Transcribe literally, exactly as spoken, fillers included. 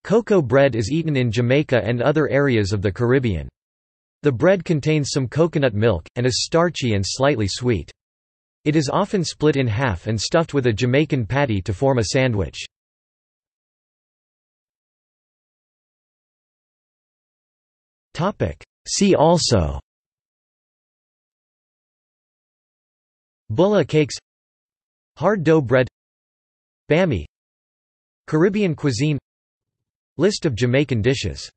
Cocoa bread is eaten in Jamaica and other areas of the Caribbean. The bread contains some coconut milk, and is starchy and slightly sweet. It is often split in half and stuffed with a Jamaican patty to form a sandwich. See also: Bulla cakes, hard dough bread, Bammy, Caribbean cuisine, List of Jamaican dishes.